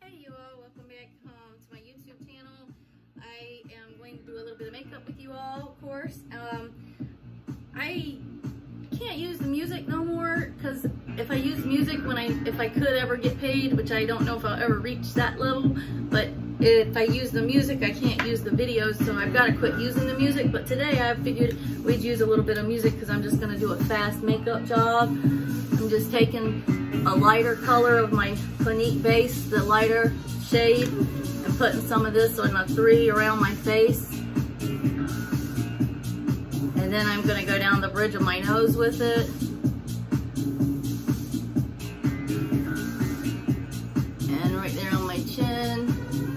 Hey you all, welcome back to my YouTube channel. I am going to do a little bit of makeup with you all, of course. I can't use the music no more, because if I use music if I could ever get paid, which I don't know if I'll ever reach that level, but if I use the music, I can't use the videos, so I've got to quit using the music. But today I figured we'd use a little bit of music because I'm just going to do a fast makeup job. I'm just taking a lighter color of my Clinique base, the lighter shade, and putting some of this on a 3 around my face. And then I'm going to go down the bridge of my nose with it. And right there on my chin.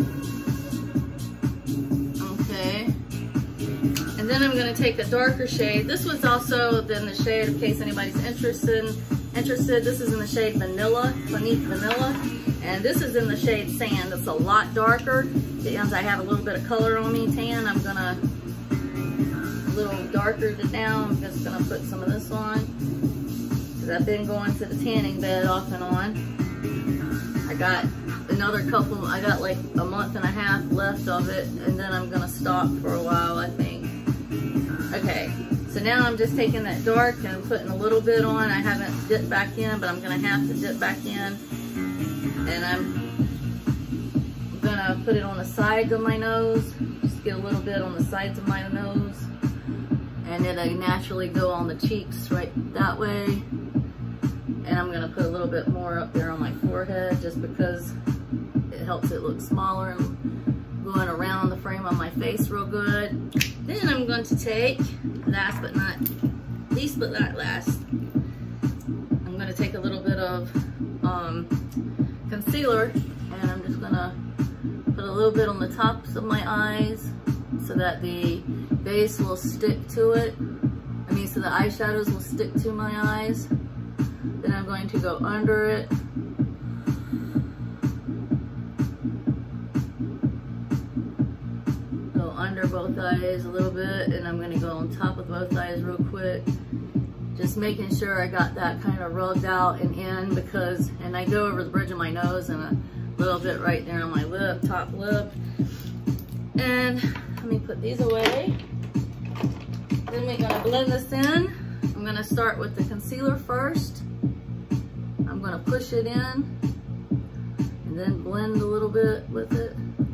Okay. And then I'm going to take a darker shade. This was also then the shade, in case anybody's interested. This is in the shade Vanilla, Clinique Vanilla. And this is in the shade Sand. It's a lot darker. Since I have a little bit of color on me, tan, I'm going to a little darker it down. I'm just going to put some of this on, because I've been going to the tanning bed off and on. I got another couple, I got like a month and a half left of it, and then I'm going to stop for a while, I think. Okay, so now I'm just taking that dark and putting a little bit on. I haven't dipped back in, but I'm going to have to dip back in. And I'm going to put it on the sides of my nose, just get a little bit on the sides of my nose. And then I naturally go on the cheeks right that way. And I'm going to put a little bit more up there on my forehead just because it helps it look smaller and going around the frame of my face real good. Then I'm going to take, last but not least but not last, I'm going to take a little bit of concealer, and I'm just going to put a little bit on the tops of my eyes so that the base will stick to it. So the eyeshadows will stick to my eyes. Then I'm going to go under it. Go under both eyes a little bit, and I'm going to go on top of both eyes real quick. Just making sure I got that kind of rubbed out and in, because, and I go over the bridge of my nose and a little bit right there on my lip, top lip. And let me put these away. Then we're gonna blend this in. I'm gonna start with the concealer first. I'm gonna push it in and then blend a little bit with it.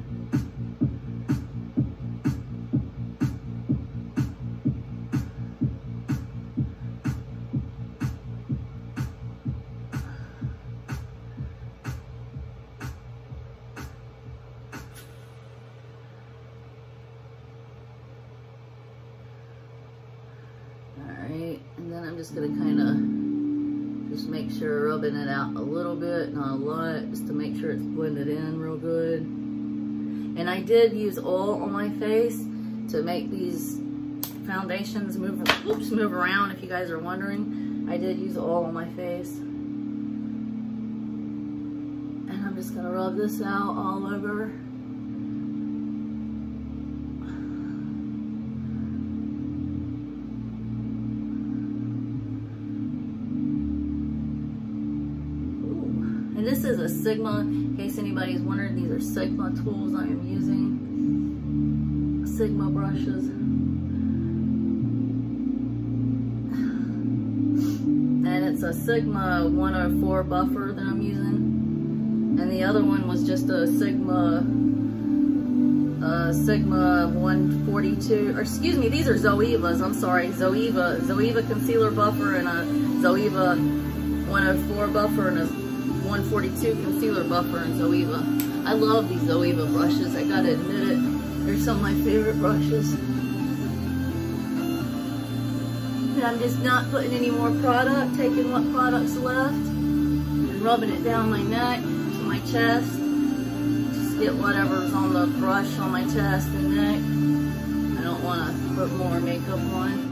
Alright, and then I'm just going to kind of just make sure rubbing it out a little bit, not a lot, just to make sure it's blended in real good. And I did use oil on my face to make these foundations move around, if you guys are wondering. I did use oil on my face. And I'm just going to rub this out all over. This is a Sigma, in case anybody's wondering, these are Sigma tools I am using. Sigma brushes. And it's a Sigma 104 buffer that I'm using. And the other one was just a Sigma 142, or excuse me, these are Zoeva's, I'm sorry, Zoeva concealer buffer, and a Zoeva 104 buffer, and a 142 concealer buffer in Zoeva. I love these Zoeva brushes, I gotta admit it. They're some of my favorite brushes. And I'm just not putting any more product, taking what product's left and rubbing it down my neck to my chest. Just get whatever's on the brush on my chest and neck. I don't want to put more makeup on.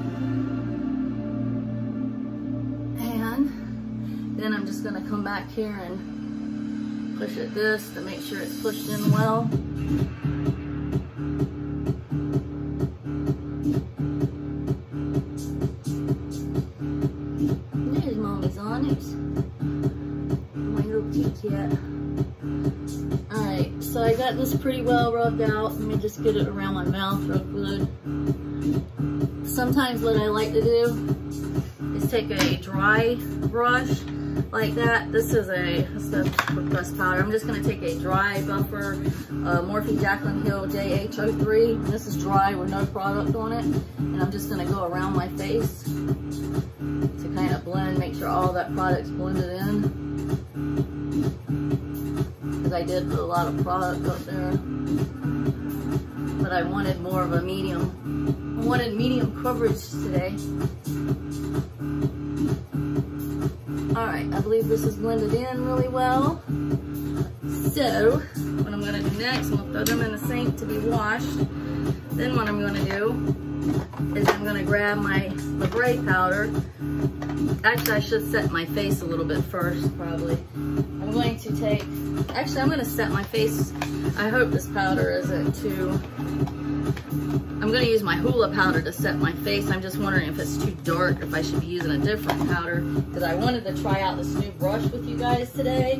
Then I'm just going to come back here and push at this to make sure it's pushed in well. There's Mommy's Onyx. My little Kit Kat. got this pretty well rubbed out. Let me just get it around my mouth real good. Sometimes what I like to do is take a dry brush like that. This is a pressed powder. I'm just going to take a dry buffer Morphe Jaclyn Hill JH03. This is dry with no product on it. And I'm just going to go around my face to kind of blend, make sure all that product's blended in. Because I did put a lot of product up there. But I wanted more of a medium. I wanted medium coverage today. Alright, I believe this is blended in really well. So, what I'm going to do next, I'm going to throw them in the sink to be washed. Then what I'm going to do is I'm going to grab my Libre powder. Actually, I should set my face a little bit first, probably. I'm going to take, actually I'm going to set my face. I hope this powder isn't too, I'm going to use my Hoola powder to set my face. I'm just wondering if it's too dark, if I should be using a different powder, because I wanted to try out this new brush with you guys today.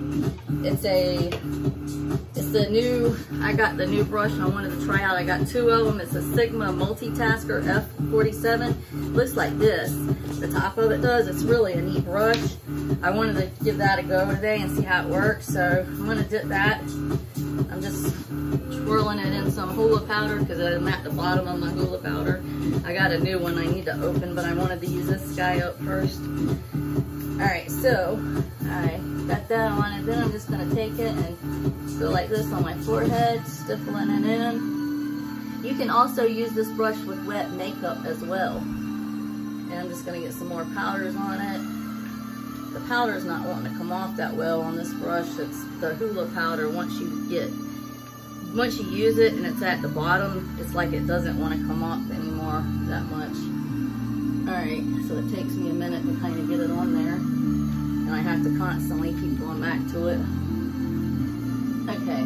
The new, I got the new brush and I wanted to try out. I got two of them. It's a Sigma Multitasker F47. Looks like this. The top of it does. It's really a neat brush. I wanted to give that a go today and see how it works. So I'm going to dip that. I'm just twirling it in some Hoola powder because I'm at the bottom of my Hoola powder. I got a new one I need to open, but I wanted to use this guy up first. Alright, so I got that on it. Then I'm just going to take it and go like this on my forehead, stippling it in. You can also use this brush with wet makeup as well. And I'm just going to get some more powders on it. The powder's not wanting to come off that well on this brush. It's the Hoola powder. Once you use it and it's at the bottom, it's like it doesn't want to come off anymore that much. Alright, so it takes me a minute to kind of get it on there. And I have to constantly keep going back to it. Okay.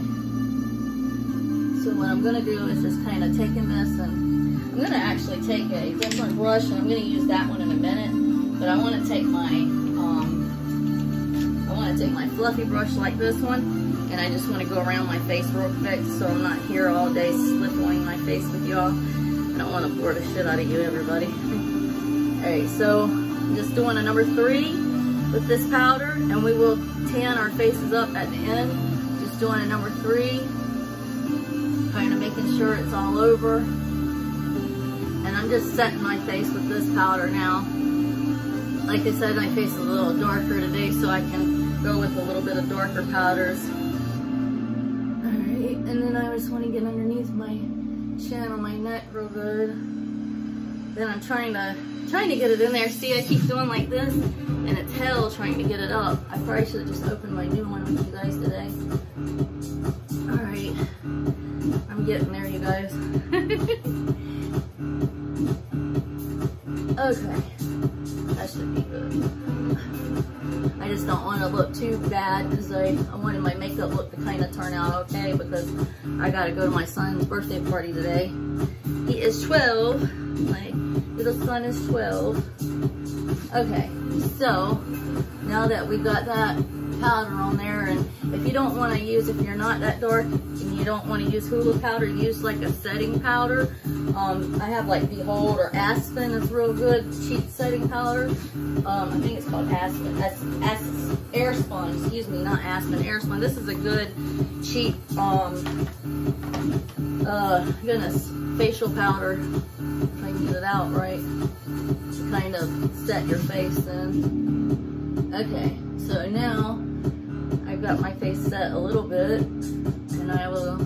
So what I'm going to do is just kind of taking this, and I'm going to actually take a different brush, and I'm going to use that one in a minute. But I want to take my fluffy brush like this one, and I just want to go around my face real quick so I'm not here all day slipping my face with y'all. I don't want to bore the shit out of you, everybody. Alright, so I'm just doing a number 3 with this powder, and we will tan our faces up at the end. Just doing a number 3, kind of making sure it's all over. And I'm just setting my face with this powder now. Like I said, my face is a little darker today, so I can go with a little bit of darker powders. Alright, and then I just want to get underneath my chin on my neck real good. Then I'm trying to get it in there. See, I keep doing like this, and it's hell trying to get it up. I probably should have just opened my new one with you guys today. Alright, I'm getting there, you guys. Okay, that should be good. I just don't want to look too bad because I wanted my makeup look to kind of turn out okay, because I got to go to my son's birthday party today. He is 12. My little son is 12. Okay, so now that we got that powder on there, and if you don't want to use, if you're not that dark and you don't want to use Hoola powder, use like a setting powder. I have like Behold or Aspen. It's real good, cheap setting powder. I think it's called Aspen. Airspun, excuse me, not Aspen, Airspun. This is a good, cheap, facial powder. If I can get it out right, to kind of set your face in. Okay, so now I've got my face set a little bit, and I will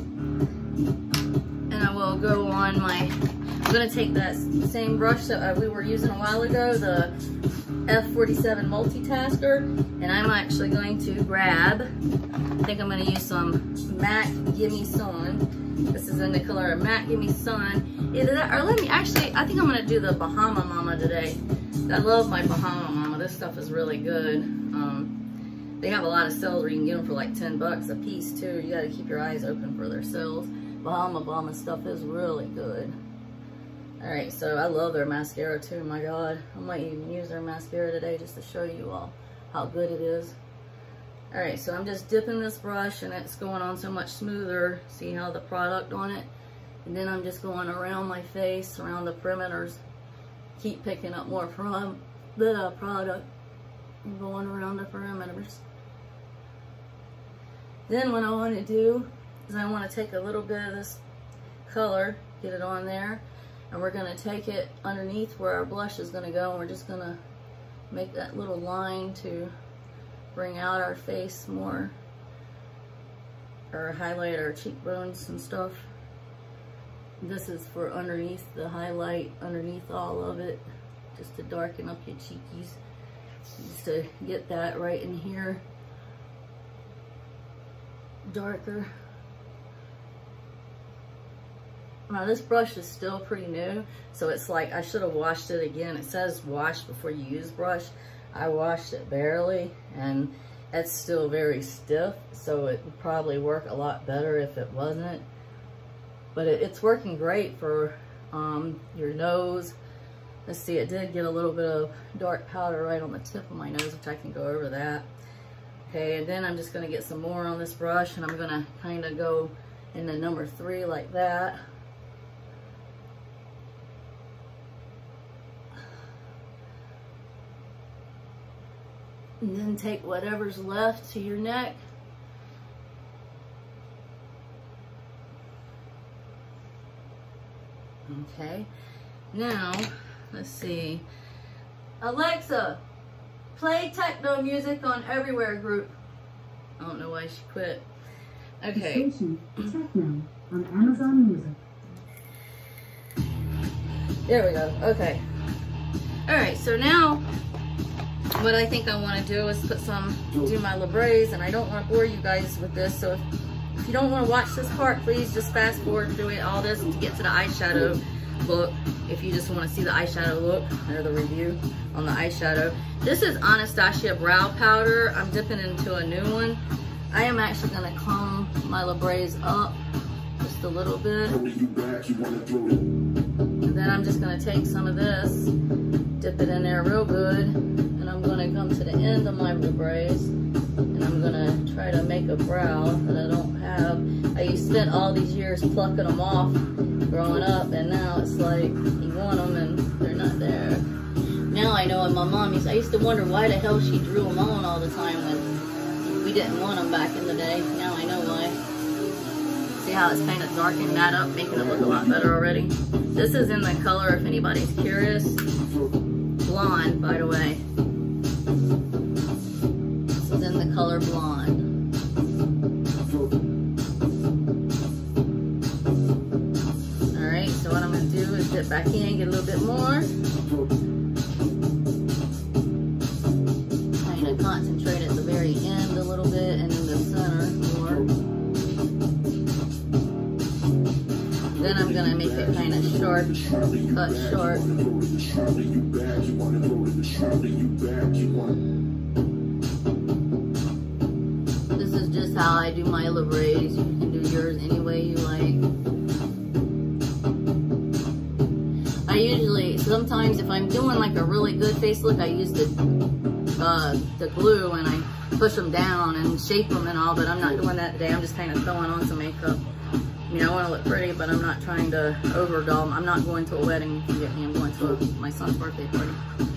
go on my, I'm going to take that same brush that we were using a while ago, the F47 Multitasker, and I'm actually going to grab, I think I'm going to use some Matte Gimme Sun. This is in the color Matte Gimme Sun. Either that, or I think I'm going to do the Bahama Mama today. I love my Bahama Mama. This stuff is really good. They have a lot of sales where you can get them for like 10 bucks a piece too. You got to keep your eyes open for their sales. Bahama Mama stuff is really good. Alright, so I love their mascara too, my god. I might even use their mascara today just to show you all how good it is. All right, so I'm just dipping this brush and it's going on so much smoother. See how the product on it? And then I'm just going around my face, around the perimeters. Keep picking up more from the product. I'm going around the perimeters. Then what I want to do is I want to take a little bit of this color, get it on there, and we're going to take it underneath where our blush is going to go, and we're just going to make that little line to bring out our face more, or highlight our cheekbones and stuff. This is for underneath, the highlight underneath all of it, just to darken up your cheekies, just to get that right in here darker. Now this brush is still pretty new, so it's like I should have washed it again. It says wash before you use brush. I washed it barely and it's still very stiff, so it would probably work a lot better if it wasn't. But it's working great for your nose. Let's see, it did get a little bit of dark powder right on the tip of my nose, which I can go over that. Okay, and then I'm just gonna get some more on this brush, and I'm gonna kind of go into number 3 like that. And then take whatever's left to your neck. Okay, now, let's see. Alexa, play techno music on Everywhere group. I don't know why she quit. Okay. Station techno on Amazon Music. There we go, okay. All right, so now, what I think I want to do is do my labres, and I don't want to bore you guys with this, so if you don't want to watch this part, please just fast forward through all this to get to the eyeshadow look. If you just want to see the eyeshadow look, or the review on the eyeshadow. This is Anastasia brow powder. I'm dipping into a new one. I am actually going to comb my labres up just a little bit. And then I'm just going to take some of this, dip it in there real good, and I'm going to come to the end of my labres, and I'm going to try to make a brow that I don't have. I spent all these years plucking them off growing up, and now it's like you want them and they're not there. Now I know, and my mom I used to wonder why the hell she drew them on all the time when we didn't want them back in the day. Now I know why. See how it's kind of darkening that up, making it look a lot better already. This is in the color, if anybody's curious, blonde, by the way. This is in the color blonde. Alright, so what I'm going to do is dip back in, get a little bit more. Kind of concentrate at the very end a little bit, and in the center more. Then I'm going to make it kind of short, cut short. This is just how I do my labres. You can do yours any way you like. I usually, sometimes if I'm doing like a really good face look, I use the glue and I push them down and shape them and all, but I'm not doing that today. I'm just kind of throwing on some makeup. You know, I want to look pretty, but I'm not trying to overdoll. I'm not going to a wedding, if you get me. I'm going to my son's birthday party.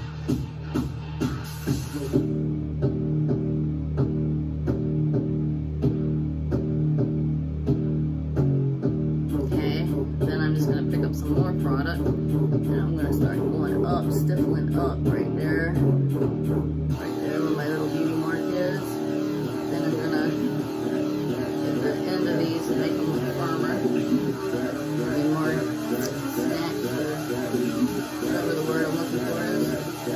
Okay, then I'm just going to pick up some more product, and I'm going to start going up, stiffling up right there. Right there where my little beauty mark is. Then I'm going to get the end of these and make them look firmer. Maybe more snatched, or whatever the word I'm looking for is.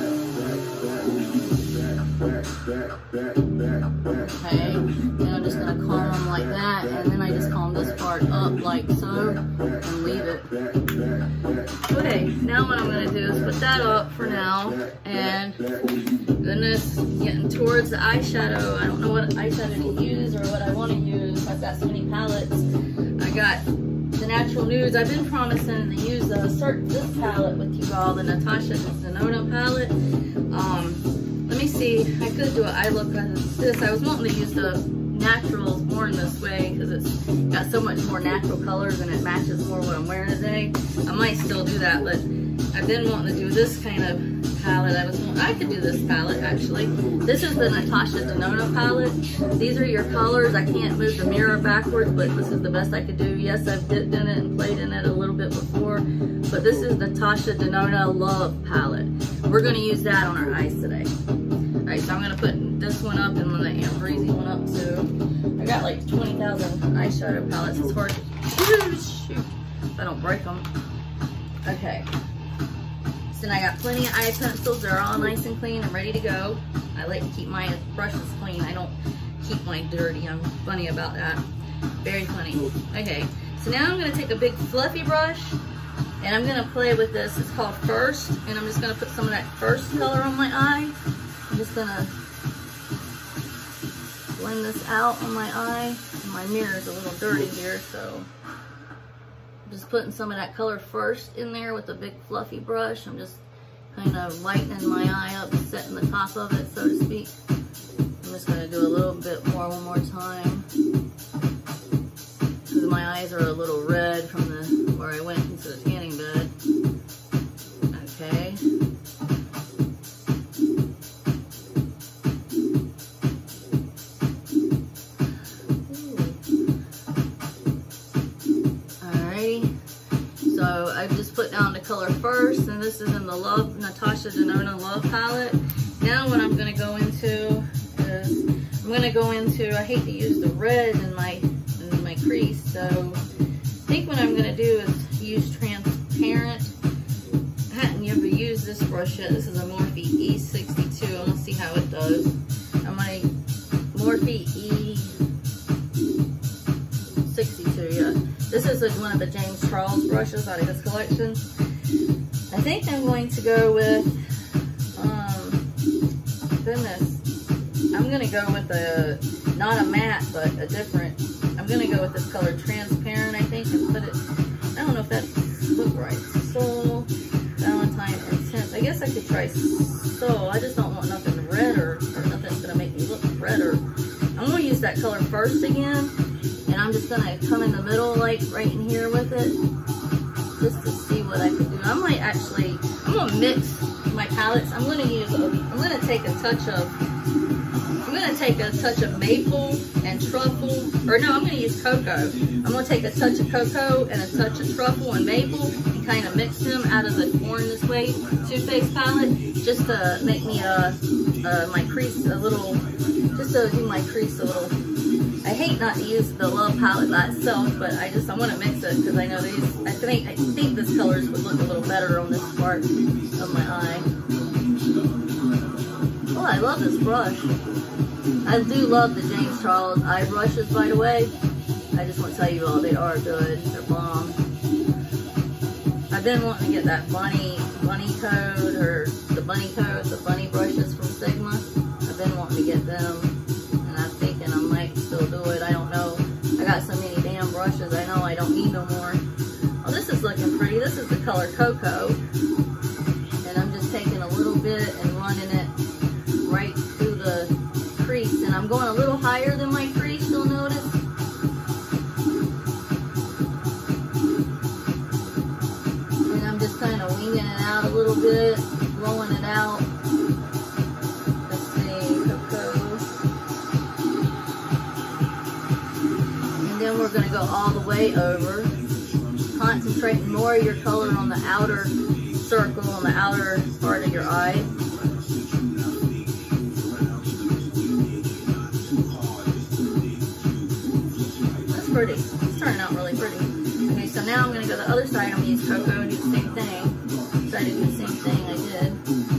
Okay, and I'm just going to comb them like that, and then I just comb this part up like so, and leave it. Okay, now what I'm going to do is put that up for now, and goodness, getting towards the eyeshadow. I don't know what eyeshadow to use or what I want to use. I've got so many palettes. I got the Natural Nudes. I've been promising to use this palette with you all, the Natasha Denona palette. Let me see see, I could do an eye look on this. I was wanting to use the naturals more in this way because it's got so much more natural colors and it matches more what I'm wearing today. I might still do that, but I've been wanting to do this kind of palette. I could do this palette actually. This is the Natasha Denona palette. These are your colors. I can't move the mirror backwards, but this is the best I could do. Yes, I've dipped in it and played in it a little bit before, but this is Natasha Denona Love palette. We're going to use that on our eyes today. Alright, so I'm going to put this one up and the Breezy one up too. I got like 20,000 eyeshadow palettes. It's hard to shoot if I don't break them. Okay. So then I got plenty of eye pencils. They're all nice and clean and ready to go. I like to keep my brushes clean. I don't keep mine dirty. I'm funny about that. Very funny. Okay, so now I'm going to take a big fluffy brush and I'm going to play with this. It's called First, and I'm just going to put some of that First color on my eye. I'm just going to blend this out on my eye. My mirror is a little dirty here, so just putting some of that color First in there with a big fluffy brush. I'm just kind of lightening my eye up, setting the top of it, so to speak. I'm just going to do a little bit more one more time. Because my eyes are a little red from where I went into the tanning bed. Okay. So I've just put down the color First, and this is in the Natasha Denona Love palette. Now what I'm going to go into is, I hate to use the red in my crease, so I think what I'm going to do is use transparent. I hadn't ever used this brush yet. This is a Morphe E62. I'm going to see how it does. I'm my Morphe E62, yeah. This is one of the James Charles brushes out of his collection. I think I'm going to go with, I'm going to go with not a matte, but a different, I'm going to go with this color Transparent, I think, and put it, I don't know if that's look right. Soul, Valentine, Intense. I guess I could try Soul. I just don't want nothing red or nothing that's going to make me look redder. I'm going to use that color First again. And I'm just gonna come in the middle, like right in here with it, just to see what I can do. I'm gonna mix my palettes. I'm gonna take a touch of maple and truffle, or no, I'm gonna use cocoa. I'm gonna take a touch of cocoa and a touch of truffle and maple and kind of mix them out of the Born This Way Too Faced palette, just to make me my crease a little, just to do my crease a little. I hate not to use the Love palette by itself, but I want to mix it because I know these. I think this colors would look a little better on this part of my eye. Oh, I love this brush. I do love the James Charles eye brushes, by the way. I just want to tell you all, they are good. They're bomb. I've been wanting to get that bunny code, or the bunny code, the bunny brushes from Sigma. I've been wanting to get them. And I might still do it. I don't know. I got so many damn brushes. I know I don't need no more. Oh, this is looking pretty. This is the color Cocoa. And I'm just taking a little bit and running it right through the crease. And I'm going a little higher than my crease, you'll notice. And I'm just kind of winging it out a little bit, rolling it out. We're going to go all the way over, concentrating more of your color on the outer circle, on the outer part of your eye. That's pretty. It's turning out really pretty. Okay, so now I'm going to go to the other side. I'm going to use Cocoa and do the same thing. Try to do the same thing I did.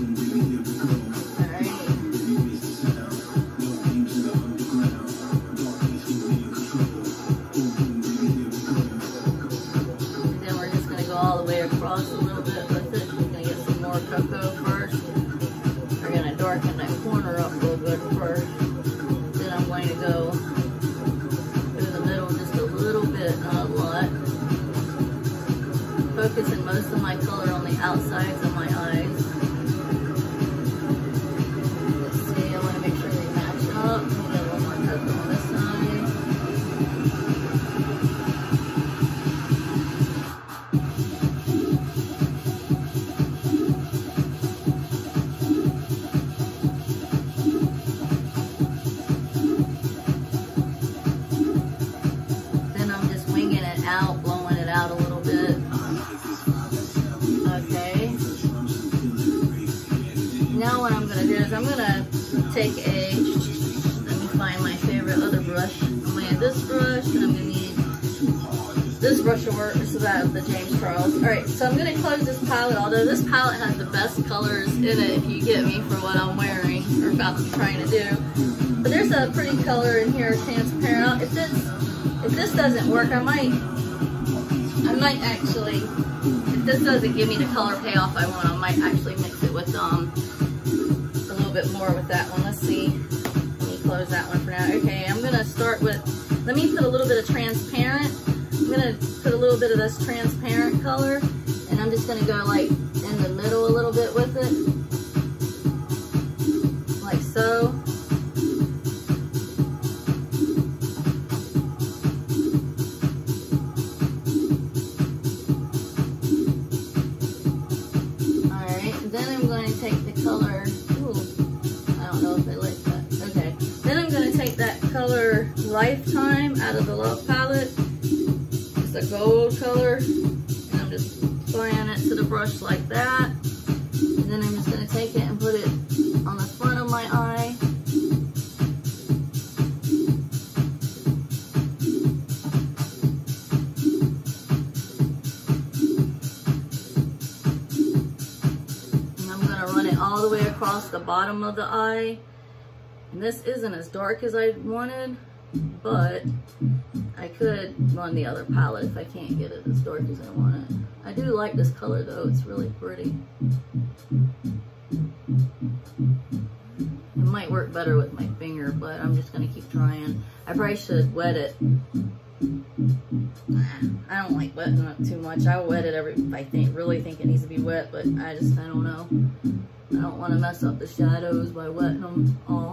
Across a little bit with it. We're going to get some more cocoa first. We're going to darken that corner up real good first. Then I'm going to go through the middle just a little bit, not a lot. Focusing most of my color on the outsides of my eyes. Let's gonna take let me find my favorite other brush. I'm gonna need this brush, and I'm gonna need this brush of work. This is out of the James Charles. Alright, so I'm gonna close this palette, although this palette has the best colors in it, if you get me, for what I'm wearing, or about to be trying to do. But there's a pretty color in here, transparent. If this doesn't work, I might actually, if this doesn't give me the color payoff I want, I might actually mix it with a little bit more with that one. Let's see. Let me close that one for now. Okay, I'm gonna start with, let me put a little bit of transparent. I'm gonna put a little bit of this transparent color, and I'm just gonna go like in the middle a little bit with it, like so. Lifetime out of the Love palette. It's a gold color, and I'm just applying it to the brush like that. And then I'm just going to take it and put it on the front of my eye. And I'm going to run it all the way across the bottom of the eye. And this isn't as dark as I wanted, but I could run the other palette if I can't get it as dark as I want it. I do like this color though, it's really pretty. It might work better with my finger, but I'm just gonna keep trying. I probably should wet it. I don't like wetting it too much. I'll wet it if I really think it needs to be wet, but I don't know. I don't want to mess up the shadows by wetting them all.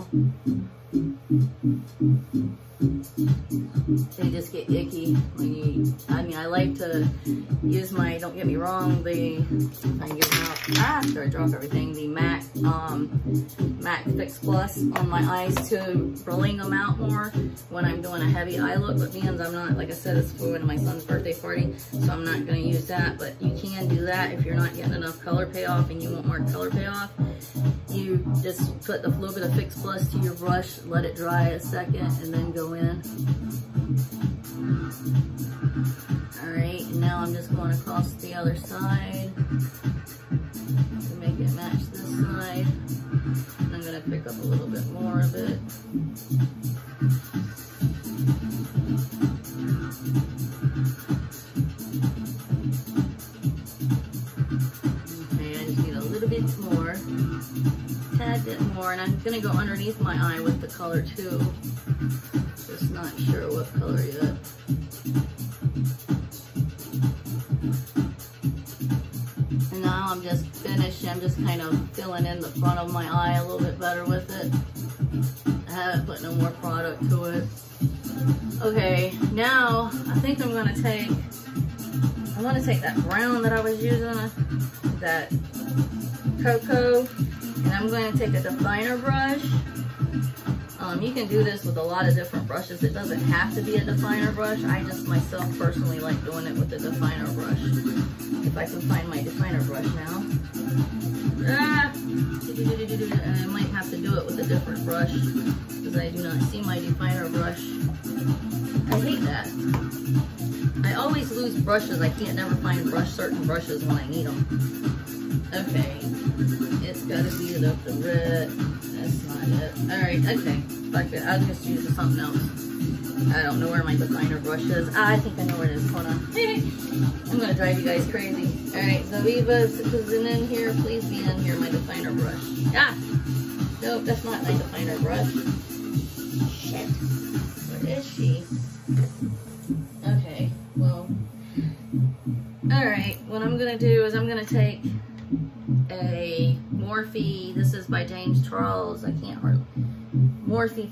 They just get icky when you, I mean, I like to use my, don't get me wrong, I can get them out, after I drop everything, the MAC Fix Plus on my eyes to bling them out more when I'm doing a heavy eye look. But because I'm not, like I said, it's for my son's birthday party, so I'm not going to use that. But you can do that if you're not getting enough color payoff and you want more color payoff. You just put a little bit of Fix Plus to your brush, let it dry a second, and then go in. Alright, and now I'm just going across the other side to make it match this side. And I'm going to pick up a little bit more of it. Okay, I just need a little bit more. Tad bit more, and I'm going to go underneath my eye with the color too. Just not sure what color yet. And now I'm just finishing. I'm just kind of filling in the front of my eye a little bit better with it. I haven't put no more product to it. Okay, now I think I'm going to take, I want to take that brown that I was using, that cocoa, and I'm going to take a definer brush. You can do this with a lot of different brushes. It doesn't have to be a definer brush. I just myself personally like doing it with a definer brush. If I can find my definer brush now. I might have to do it with a different brush because I do not see my definer brush. I hate that. I always lose brushes. I can't never find certain brushes when I need them. Okay. It's got to be the red. That's not it. Alright, okay. Fuck it. I'll just use something else. I don't know where my definer brush is. I think I know where it is. Hold on. I'm going to drive you guys crazy. Alright, Zaviva is in here. Please be in here, my definer brush. Ah! Nope, that's not my definer brush. Shit. Where is she? Okay, well. Alright, what I'm going to do is I'm going to take a Morphe, this is by James Charles, I can't hardly, Morphe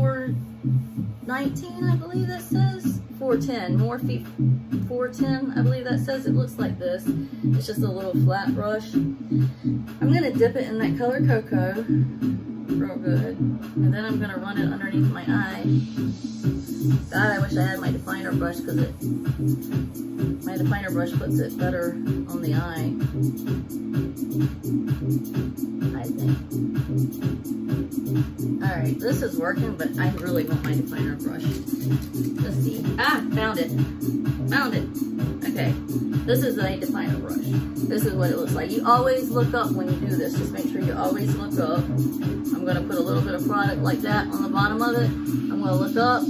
419, I believe that says, 410, Morphe 410, I believe that says. It looks like this. It's just a little flat brush. I'm going to dip it in that color cocoa, real good. And then I'm gonna run it underneath my eye. God, I wish I had my definer brush because my definer brush puts it better on the eye, I think. Alright, this is working, but I really want my definer brush. Let's see. Ah, found it. Found it. Okay, this is a definer brush. This is what it looks like. You always look up when you do this. Just make sure you always look up. I'm going to put a little bit of product like that on the bottom of it. I'm going to look up.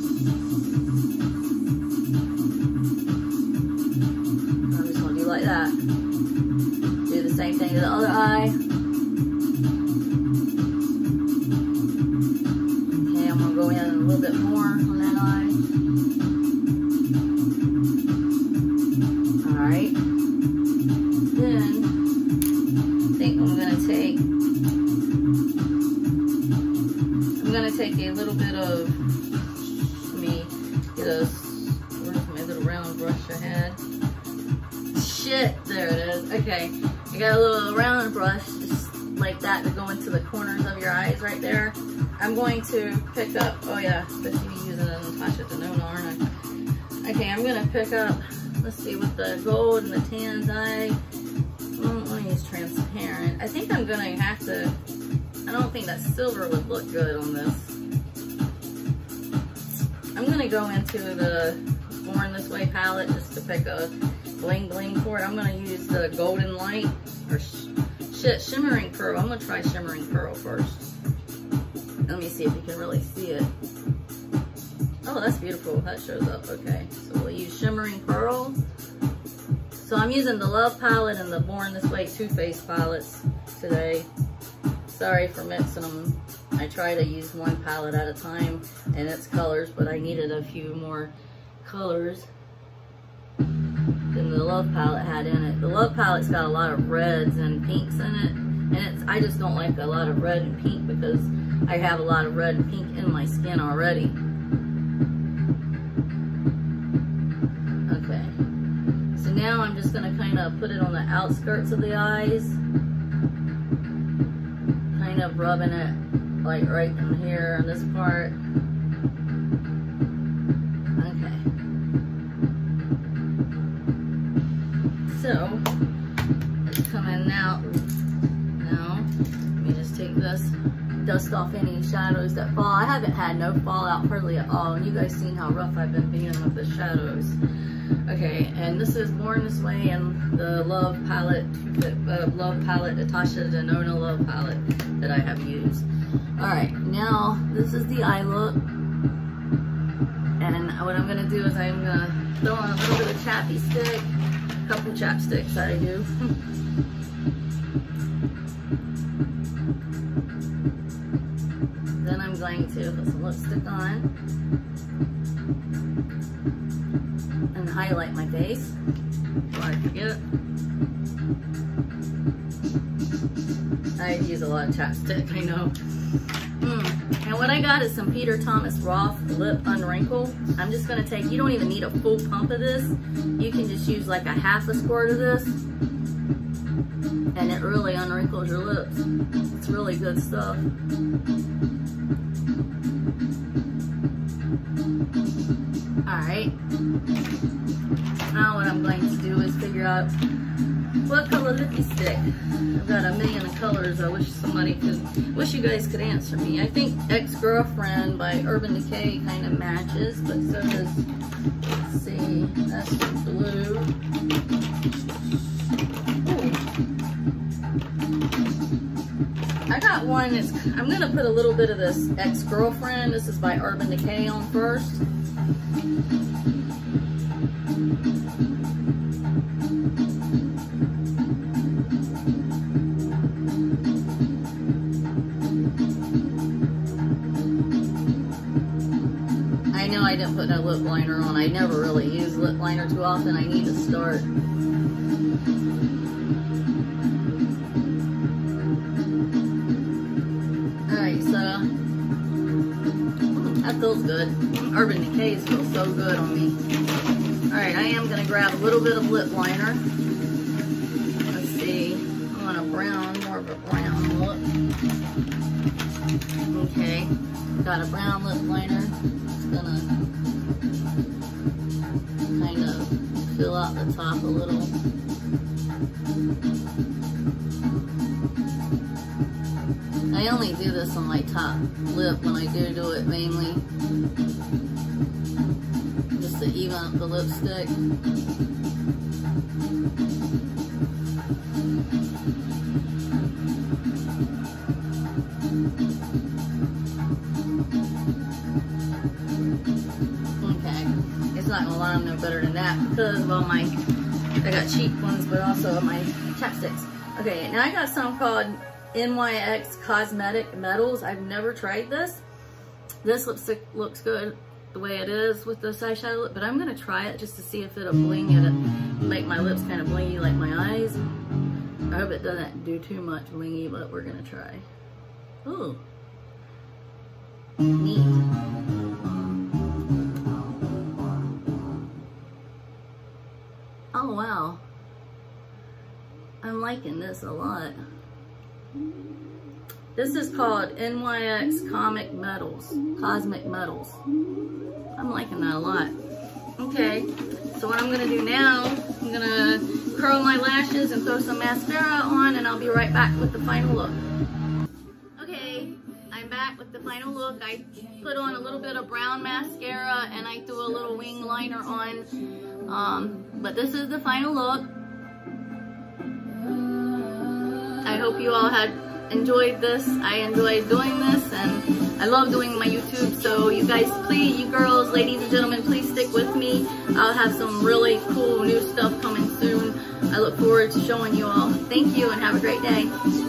I'm just going to do like that. Do the same thing to the other eye. Okay, I'm going to go in a little bit more on that eye. Alright. Then, I think I'm going to take a little bit of, let me get a, where's my little round brush I had? Shit, there it is. Okay, I got a little round brush, just like that, to go into the corners of your eyes right there. I'm going to pick up, oh yeah, supposed to be using a Natasha Denona, aren't I? Okay, I'm going to pick up, let's see, with the gold and the tan dye. Let me use transparent. I think I'm going to have to, I don't think that silver would look good on this. I'm going to go into the Born This Way palette just to pick a bling bling for it. I'm going to use the Golden Light, or Shimmering Pearl. I'm going to try Shimmering Pearl first. Let me see if you can really see it. Oh, that's beautiful. That shows up. Okay, so we'll use Shimmering Pearl. So I'm using the Love palette and the Born This Way Too Faced palettes today. Sorry for mixing them. I try to use one palette at a time and its colors, but I needed a few more colors than the Love palette had in it. The Love palette's got a lot of reds and pinks in it, and I just don't like a lot of red and pink because I have a lot of red and pink in my skin already. Okay, so now I'm just going to kind of put it on the outskirts of the eyes, kind of rubbing it like right in here on this part. Okay, so it's coming out now. Let me just take this, dust off any shadows that fall. I haven't had no fallout hardly at all, and you guys seen how rough I've been being with the shadows. Okay, and this is Born This Way and the Love palette, Natasha Denona Love palette that I have used. Alright, now this is the eye look. And what I'm going to do is I'm going to throw on a little bit of chappy stick, a couple chapsticks I do. Then I'm going to put some lipstick on and highlight my face before I forget. I use a lot of chapstick, I know. And what I got is some Peter Thomas Roth Lip Unwrinkle. I'm just going to take, you don't even need a full pump of this. You can just use like a half a squirt of this. And it really unwrinkles your lips. It's really good stuff. Alright. Now what I'm going to do is figure out what color lippy stick. I've got a million of colors. I wish you guys could answer me. I think Ex-Girlfriend by Urban Decay kind of matches, but so does, let's see, that's blue. Ooh. I got one, I'm going to put a little bit of this Ex-Girlfriend. This is by Urban Decay on first. I know I didn't put no lip liner on. I never really use lip liner too often. I need to start. Alright, so that feels good. Urban Decays feel so good on me. Alright, I am going to grab a little bit of lip liner. Let's see. I want a brown, more of a brown look. Okay, got a brown lip liner. It's gonna kind of fill out the top a little. I only do this on my top lip when I do it mainly, just to even up the lipstick. Okay, it's not gonna lie, I'm no better than that because of all my, I got cheap ones, but also my chapsticks. Okay, now I got some called NYX Cosmetic Metals. I've never tried this. This lipstick looks good the way it is with this eyeshadow lip, but I'm gonna try it just to see if it'll bling it, make my lips kind of blingy like my eyes. I hope it doesn't do too much blingy, but we're gonna try. Ooh, neat. Oh wow, I'm liking this a lot. This is called NYX Cosmic Metals. I'm liking that a lot. Okay, so what I'm gonna do now, I'm gonna curl my lashes and throw some mascara on, and I'll be right back with the final look. Okay, I'm back with the final look. I put on a little bit of brown mascara and I threw a little wing liner on. But this is the final look. I hope you all had enjoyed this. I enjoyed doing this, and I love doing my YouTube. So you guys, please, you girls, ladies and gentlemen, please stick with me. I'll have some really cool new stuff coming soon. I look forward to showing you all. Thank you and have a great day.